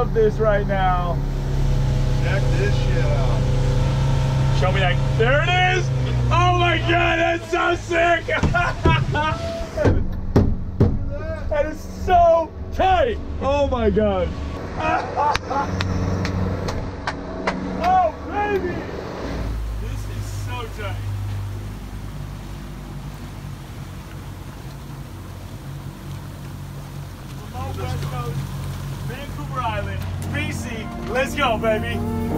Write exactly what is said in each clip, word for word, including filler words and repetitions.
love this right now. Check this shit out. Show me that. There it is. Oh my God, that's so sick. That is so tight. Oh my God. Oh baby. This is so tight. Remote West Coast, Vancouver Island, B C. Let's go, baby.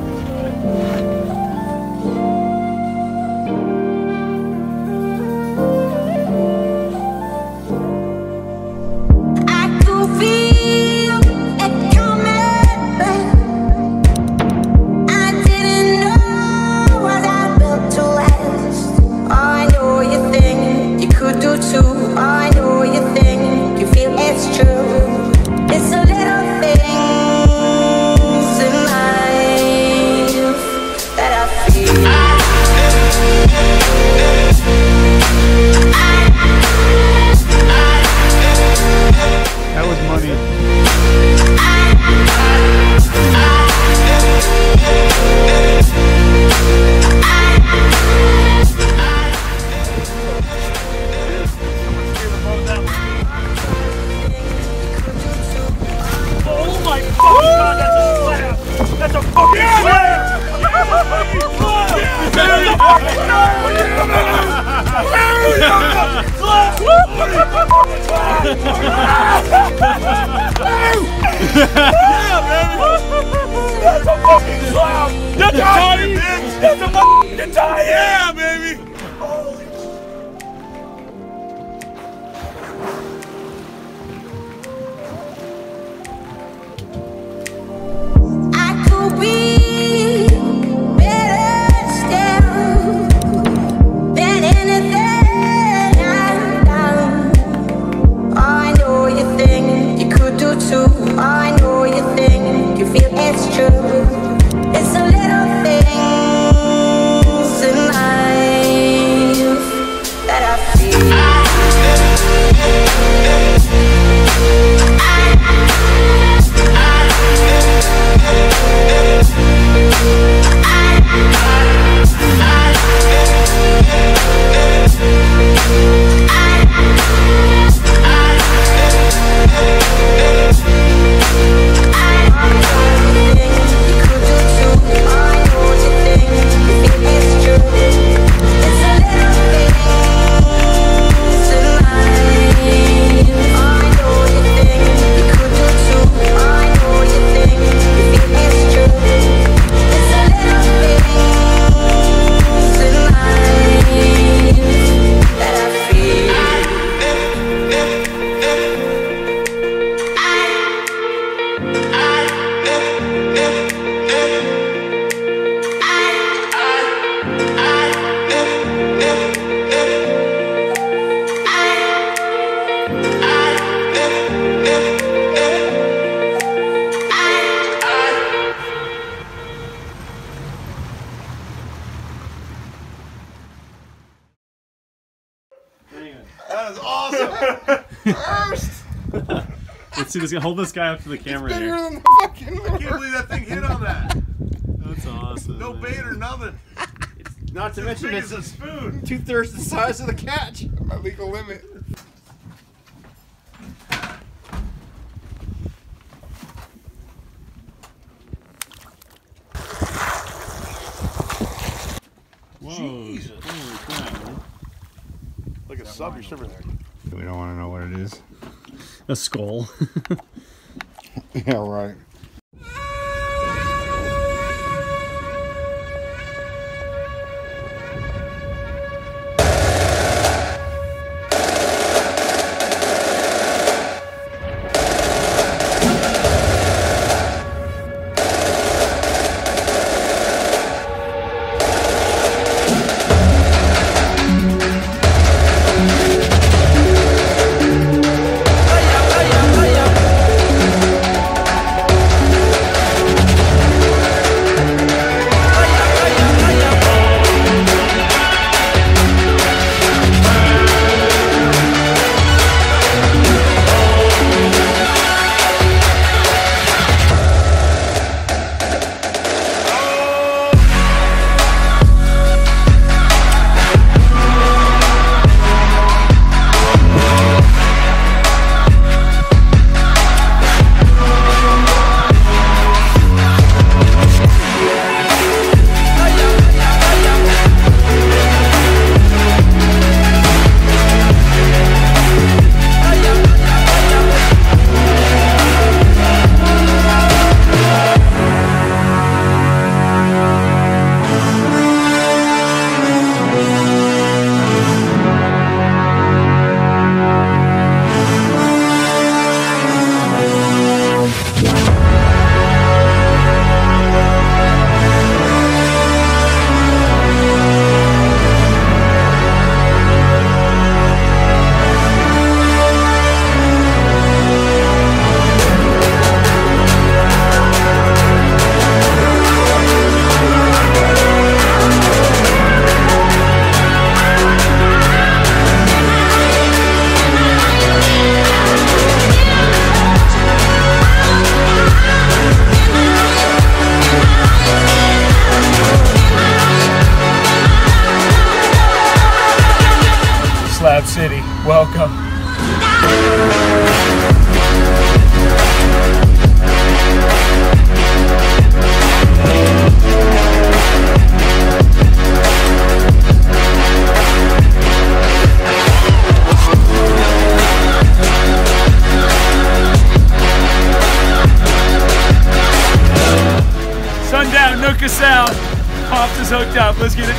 Yeah, baby! That's a fucking slam! That's a tie, bitch! That's a fucking tie! Yeah, baby! Holy I could be better still than anything I've done. I know you think you could do too. I know you think you feel it's true. It's a little things in life that I feel. That is awesome! First! Let's see this guy. Hold this guy up to the camera It's bigger here. than the fucking I can't believe that thing hit on that. That's awesome. No bait or nothing. Not to It's as mention big it's as a spoon. two thirds the size of the catch. My legal limit. Whoa. Jesus. Holy crap. Like a sub, you're over there. We don't want to know what it is. A skull. Yeah, right. City. Welcome. Sundown, Nootka Sound. Pops is hooked up. Let's get it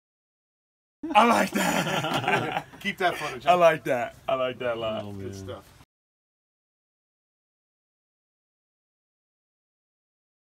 I like that. Keep that footage. I like that. I like that a lot. Oh, man. Good stuff.